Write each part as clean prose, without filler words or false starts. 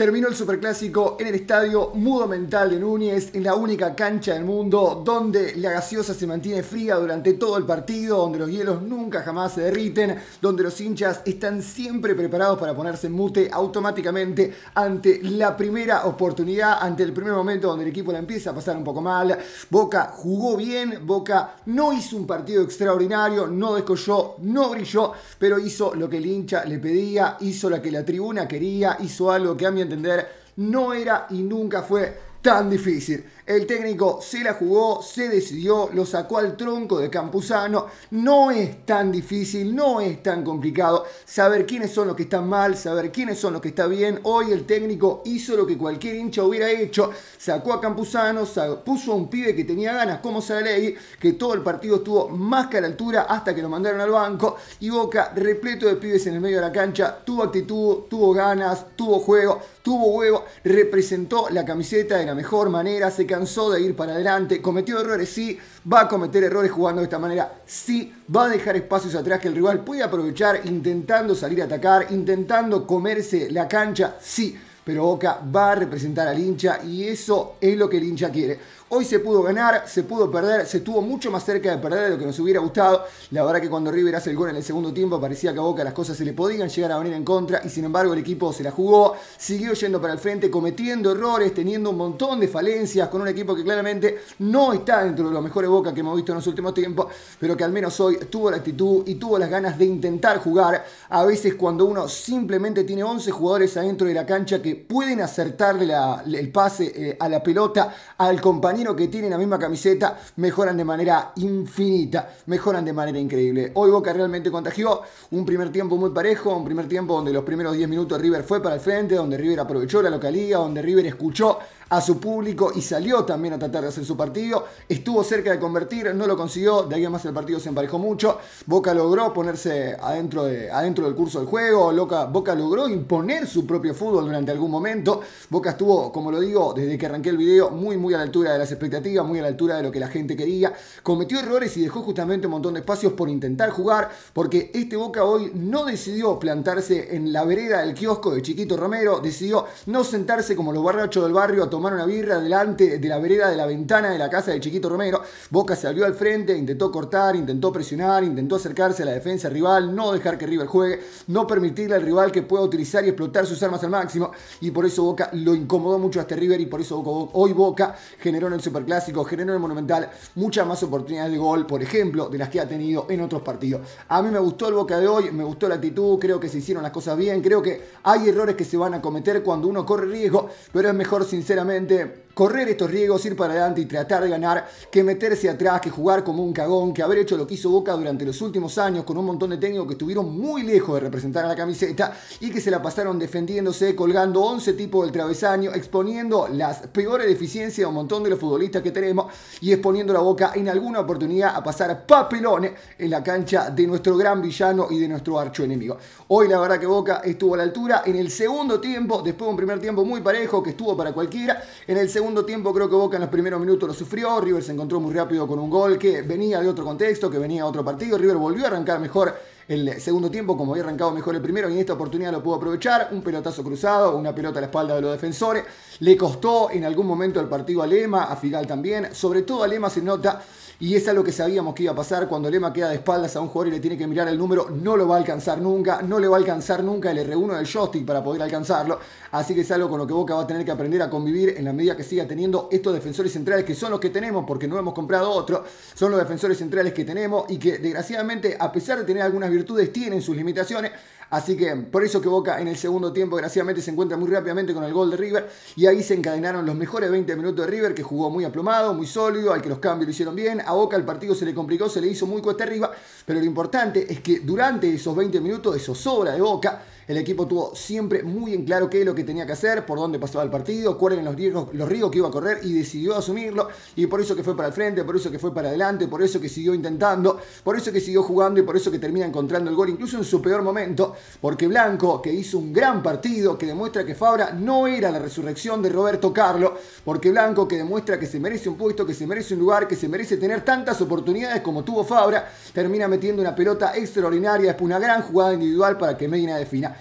Terminó el Superclásico en el estadio Mudo Mental de Núñez, en la única cancha del mundo donde la gaseosa se mantiene fría durante todo el partido, donde los hielos nunca jamás se derriten, donde los hinchas están siempre preparados para ponerse en mute automáticamente ante la primera oportunidad, ante el primer momento donde el equipo la empieza a pasar un poco mal. Boca jugó bien, Boca no hizo un partido extraordinario, no descolló, no brilló, pero hizo lo que el hincha le pedía, hizo lo que la tribuna quería, hizo algo que a mi entender no era y nunca fue tan difícil. El técnico se la jugó, se decidió, lo sacó al tronco de Campuzano. No es tan difícil, no es tan complicado saber quiénes son los que están mal, saber quiénes son los que están bien. Hoy el técnico hizo lo que cualquier hincha hubiera hecho. Sacó a Campuzano, puso a un pibe que tenía ganas como Saralegui, que todo el partido estuvo más que a la altura hasta que lo mandaron al banco. Y Boca, repleto de pibes en el medio de la cancha, tuvo actitud, tuvo ganas, tuvo juego, tuvo huevo, representó la camiseta de la mejor manera, se cansó de ir para adelante, cometió errores, sí, va a cometer errores jugando de esta manera, sí, va a dejar espacios atrás que el rival puede aprovechar intentando salir a atacar, intentando comerse la cancha, sí, pero Boca va a representar al hincha y eso es lo que el hincha quiere. Hoy se pudo ganar, se pudo perder, se estuvo mucho más cerca de perder de lo que nos hubiera gustado. La verdad que cuando River hace el gol en el segundo tiempo parecía que a Boca las cosas se le podían llegar a venir en contra y sin embargo el equipo se la jugó, siguió yendo para el frente, cometiendo errores, teniendo un montón de falencias con un equipo que claramente no está dentro de los mejores Boca que hemos visto en los últimos tiempos, pero que al menos hoy tuvo la actitud y tuvo las ganas de intentar jugar. A veces cuando uno simplemente tiene 11 jugadores adentro de la cancha que pueden acertarle el pase a la pelota al compañero que tienen la misma camiseta, mejoran de manera infinita, mejoran de manera increíble. Hoy Boca realmente contagió un primer tiempo muy parejo, un primer tiempo donde los primeros 10 minutos River fue para el frente, donde River aprovechó la localía, donde River escuchó a su público y salió también a tratar de hacer su partido. Estuvo cerca de convertir, no lo consiguió, de ahí en más el partido se emparejó mucho. Boca logró ponerse adentro del curso del juego, Boca logró imponer su propio fútbol durante algún momento. Boca estuvo, como lo digo, desde que arranqué el video, muy a la altura de las expectativas, muy a la altura de lo que la gente quería. Cometió errores y dejó justamente un montón de espacios por intentar jugar, porque este Boca hoy no decidió plantarse en la vereda del kiosco de Chiquito Romero, decidió no sentarse como los borrachos del barrio a tomar una birra delante de la vereda de la ventana de la casa de Chiquito Romero. Boca salió al frente, intentó cortar, intentó presionar, intentó acercarse a la defensa rival, no dejar que River juegue, no permitirle al rival que pueda utilizar y explotar sus armas al máximo, y por eso Boca lo incomodó mucho a este River y por eso hoy Boca generó en el Superclásico, generó en el Monumental muchas más oportunidades de gol, por ejemplo, de las que ha tenido en otros partidos. A mí me gustó el Boca de hoy, me gustó la actitud, creo que se hicieron las cosas bien, creo que hay errores que se van a cometer cuando uno corre riesgo, pero es mejor sinceramente correr estos riesgos, ir para adelante y tratar de ganar, que meterse atrás, que jugar como un cagón, que haber hecho lo que hizo Boca durante los últimos años con un montón de técnicos que estuvieron muy lejos de representar a la camiseta y que se la pasaron defendiéndose, colgando 11 tipos del travesaño, exponiendo las peores deficiencias de un montón de los futbolistas que tenemos y exponiendo la Boca en alguna oportunidad a pasar papelones en la cancha de nuestro gran villano y de nuestro archoenemigo. Hoy la verdad que Boca estuvo a la altura en el segundo tiempo, después de un primer tiempo muy parejo que estuvo para cualquiera. En el segundo tiempo creo que Boca en los primeros minutos lo sufrió, River se encontró muy rápido con un gol que venía de otro contexto, que venía de otro partido, River volvió a arrancar mejor el segundo tiempo como había arrancado mejor el primero y en esta oportunidad lo pudo aprovechar, un pelotazo cruzado, una pelota a la espalda de los defensores, le costó en algún momento el partido a Lema, a Figal también, sobre todo a Lema se nota. Y es algo que sabíamos que iba a pasar cuando Lema queda de espaldas a un jugador y le tiene que mirar el número, no lo va a alcanzar nunca, no le va a alcanzar nunca el R1 del joystick para poder alcanzarlo. Así que es algo con lo que Boca va a tener que aprender a convivir en la medida que siga teniendo estos defensores centrales que son los que tenemos porque no hemos comprado otro. Son los defensores centrales que tenemos y que desgraciadamente a pesar de tener algunas virtudes tienen sus limitaciones. Así que por eso que Boca en el segundo tiempo desgraciadamente se encuentra muy rápidamente con el gol de River y ahí se encadenaron los mejores 20 minutos de River que jugó muy aplomado, muy sólido, al que los cambios lo hicieron bien. A Boca el partido se le complicó, se le hizo muy cuesta arriba, pero lo importante es que durante esos 20 minutos de zozobra de Boca el equipo tuvo siempre muy en claro qué es lo que tenía que hacer, por dónde pasaba el partido, cuáles eran los riesgos que iba a correr y decidió asumirlo y por eso que fue para el frente, por eso que fue para adelante, por eso que siguió intentando, por eso que siguió jugando y por eso que termina encontrando el gol incluso en su peor momento, porque Blanco que hizo un gran partido que demuestra que Fabra no era la resurrección de Roberto Carlos, porque Blanco que demuestra que se merece un puesto, que se merece un lugar, que se merece tener tantas oportunidades como tuvo Fabra, termina metiendo una pelota extraordinaria, después una gran jugada individual para que Medina defina.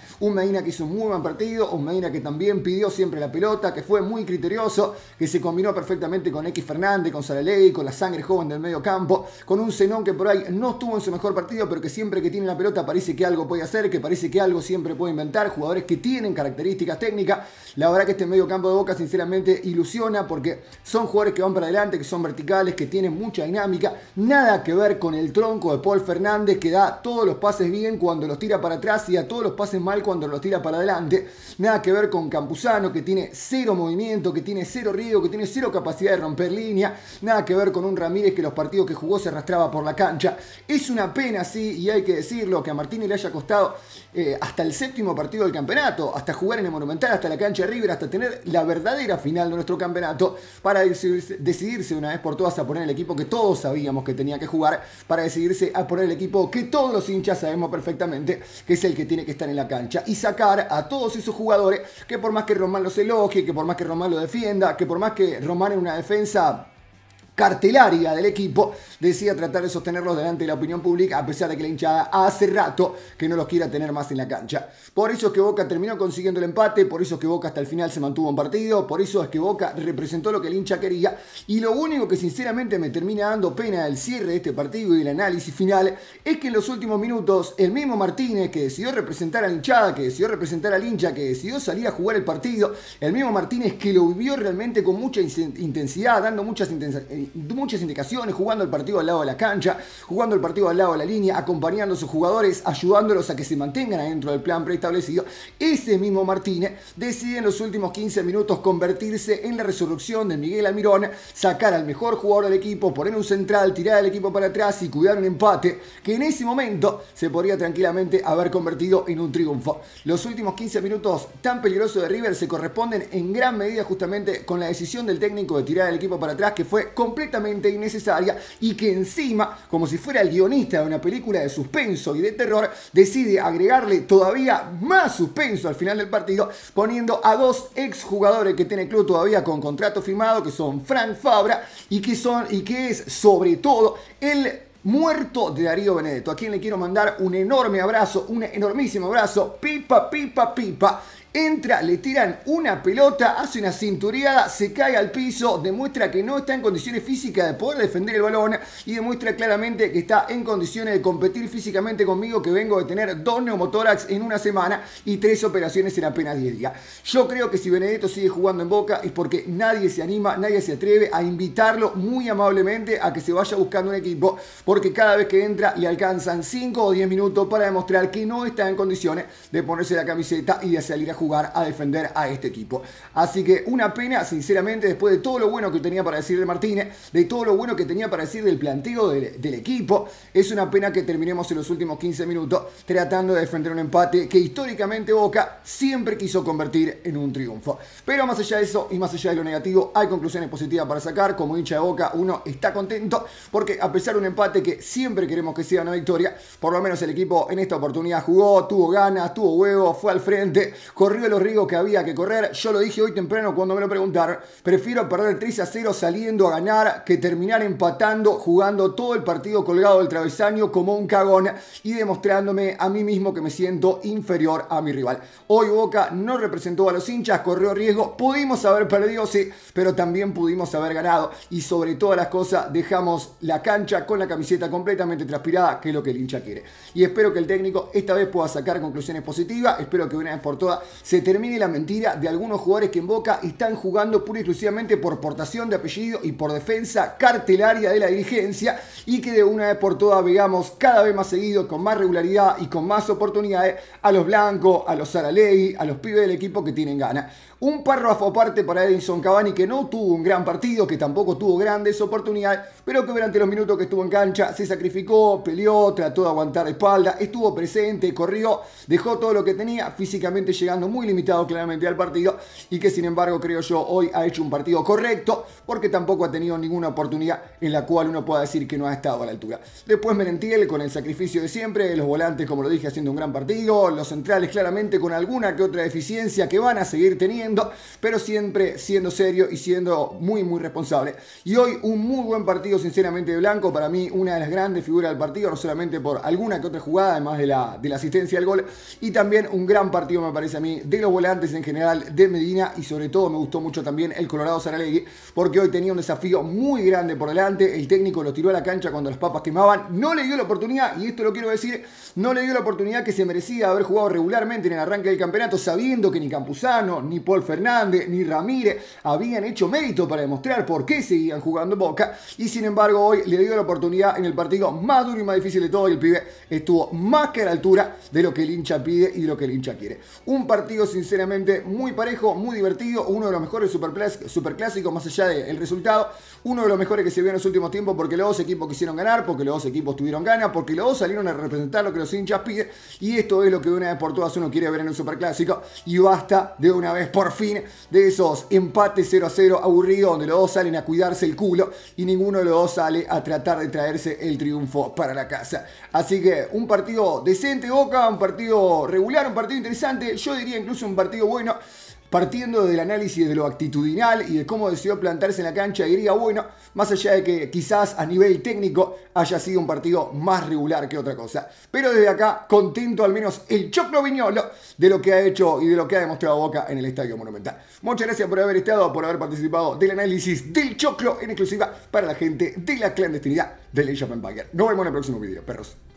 Un Medina que hizo un muy buen partido, un Medina que también pidió siempre la pelota, que fue muy criterioso, que se combinó perfectamente con X Fernández, con Saralegui, con la sangre joven del medio campo, con un Zenón que por ahí no estuvo en su mejor partido, pero que siempre que tiene la pelota parece que algo puede hacer, que parece que algo siempre puede inventar, jugadores que tienen características técnicas. La verdad que este medio campo de Boca sinceramente ilusiona porque son jugadores que van para adelante, que son verticales, que tienen mucha dinámica, nada que ver con el tronco de Paul Fernández que da todos los pases bien cuando los tira para atrás y da todos los pases mal cuando los tira para adelante, nada que ver con Campuzano que tiene cero movimiento, que tiene cero riesgo, que tiene cero capacidad de romper línea, nada que ver con un Ramírez que los partidos que jugó se arrastraba por la cancha. Es una pena, sí, y hay que decirlo, que a Martínez le haya costado hasta el séptimo partido del campeonato, hasta jugar en el Monumental, hasta la cancha de River, hasta tener la verdadera final de nuestro campeonato, para decidirse una vez por todas a poner el equipo que todos sabíamos que tenía que jugar, para decidirse a poner el equipo que todos los hinchas sabemos perfectamente que es el que tiene que estar en la cancha, y sacar a todos esos jugadores que por más que Román los elogie, que por más que Román lo defienda, que por más que Román en una defensa cartelaria del equipo decía tratar de sostenerlos delante de la opinión pública, a pesar de que la hinchada hace rato que no los quiera tener más en la cancha. Por eso es que Boca terminó consiguiendo el empate, por eso es que Boca hasta el final se mantuvo en partido, por eso es que Boca representó lo que el hincha quería, y lo único que sinceramente me termina dando pena del cierre de este partido y el análisis final es que en los últimos minutos el mismo Martínez, que decidió representar a la hinchada, que decidió representar al hincha, que decidió salir a jugar el partido, el mismo Martínez que lo vivió realmente con mucha intensidad, dando muchas indicaciones, jugando el partido al lado de la cancha, jugando el partido al lado de la línea, acompañando a sus jugadores, ayudándolos a que se mantengan adentro del plan preestablecido. Ese mismo Martínez decide en los últimos 15 minutos convertirse en la resurrección de Miguel Almirón, sacar al mejor jugador del equipo, poner un central, tirar al equipo para atrás y cuidar un empate que en ese momento se podría tranquilamente haber convertido en un triunfo. Los últimos 15 minutos tan peligrosos de River se corresponden en gran medida justamente con la decisión del técnico de tirar al equipo para atrás, que fue completamente innecesaria y que encima, como si fuera el guionista de una película de suspenso y de terror, decide agregarle todavía más suspenso al final del partido, poniendo a dos exjugadores que tiene el club todavía con contrato firmado, que son Frank Fabra y que es sobre todo el muerto de Darío Benedetto, a quien le quiero mandar un enorme abrazo, un enormísimo abrazo. Pipa, pipa, pipa. Entra, le tiran una pelota, hace una cintureada, se cae al piso, demuestra que no está en condiciones físicas de poder defender el balón y demuestra claramente que está en condiciones de competir físicamente conmigo, que vengo de tener 2 neumotórax en una semana y 3 operaciones en apenas 10 días. Yo creo que si Benedetto sigue jugando en Boca es porque nadie se anima, nadie se atreve a invitarlo muy amablemente a que se vaya buscando un equipo, porque cada vez que entra le alcanzan 5 o 10 minutos para demostrar que no está en condiciones de ponerse la camiseta y de salir a jugar a defender a este equipo. Así que una pena, sinceramente, después de todo lo bueno que tenía para decir de Martínez, de todo lo bueno que tenía para decir del planteo del equipo, es una pena que terminemos en los últimos 15 minutos tratando de defender un empate que históricamente Boca siempre quiso convertir en un triunfo. Pero más allá de eso y más allá de lo negativo, hay conclusiones positivas para sacar. Como hincha de Boca, uno está contento porque a pesar de un empate que siempre queremos que sea una victoria, por lo menos el equipo en esta oportunidad jugó, tuvo ganas, tuvo huevo, fue al frente, corrió los riesgos que había que correr. Yo lo dije hoy temprano cuando me lo preguntaron, prefiero perder 3-0 saliendo a ganar que terminar empatando, jugando todo el partido colgado del travesaño como un cagón y demostrándome a mí mismo que me siento inferior a mi rival. Hoy Boca no representó a los hinchas, corrió riesgo, pudimos haber perdido, sí, pero también pudimos haber ganado, y sobre todas las cosas dejamos la cancha con la camiseta completamente transpirada, que es lo que el hincha quiere. Y espero que el técnico esta vez pueda sacar conclusiones positivas, espero que una vez por todas se termine la mentira de algunos jugadores que en Boca están jugando pura y exclusivamente por portación de apellido y por defensa cartelaria de la dirigencia, y que de una vez por todas veamos cada vez más seguido, con más regularidad y con más oportunidades, a los blancos, a los Saralegui, a los pibes del equipo que tienen ganas. Un párrafo aparte para Edinson Cavani, que no tuvo un gran partido, que tampoco tuvo grandes oportunidades, pero que durante los minutos que estuvo en cancha se sacrificó, peleó, trató de aguantar de espalda, estuvo presente, corrió, dejó todo lo que tenía, físicamente llegando muy limitado claramente al partido y que sin embargo creo yo hoy ha hecho un partido correcto porque tampoco ha tenido ninguna oportunidad en la cual uno pueda decir que no ha estado a la altura. Después Merentiel con el sacrificio de siempre, los volantes como lo dije haciendo un gran partido, los centrales claramente con alguna que otra deficiencia que van a seguir teniendo, pero siempre siendo serio y siendo muy responsable. Y hoy un muy buen partido sinceramente de Blanco, para mí una de las grandes figuras del partido, no solamente por alguna que otra jugada, además de la asistencia al gol, y también un gran partido me parece a mí de los volantes en general, de Medina, y sobre todo me gustó mucho también el Colorado Saralegui, porque hoy tenía un desafío muy grande por delante, el técnico lo tiró a la cancha cuando las papas quemaban, no le dio la oportunidad, y esto lo quiero decir, no le dio la oportunidad que se merecía haber jugado regularmente en el arranque del campeonato, sabiendo que ni Campuzano, ni Paul Fernández, ni Ramírez habían hecho mérito para demostrar por qué seguían jugando en Boca, y sin embargo hoy le dio la oportunidad en el partido más duro y más difícil de todo, y el pibe estuvo más que a la altura de lo que el hincha pide y de lo que el hincha quiere. Un partido sinceramente muy parejo, muy divertido, uno de los mejores superclásicos más allá del resultado, uno de los mejores que se vio en los últimos tiempos porque los dos equipos quisieron ganar, porque los dos equipos tuvieron ganas, porque los dos salieron a representar lo que los hinchas piden, y esto es lo que de una vez por todas uno quiere ver en un superclásico, y basta de una vez por fin de esos empates 0-0 aburridos donde los dos salen a cuidarse el culo y ninguno de los dos sale a tratar de traerse el triunfo para la casa. Así que un partido decente Boca, un partido regular, un partido interesante, yo diría incluso un partido bueno. Partiendo del análisis de lo actitudinal y de cómo decidió plantarse en la cancha, diría bueno, más allá de que quizás a nivel técnico haya sido un partido más regular que otra cosa. Pero desde acá, contento al menos el Choclo Viñolo de lo que ha hecho y de lo que ha demostrado Boca en el Estadio Monumental. Muchas gracias por haber estado, por haber participado del análisis del Choclo en exclusiva para la gente de la clandestinidad de Age of Empires. Nos vemos en el próximo video, perros.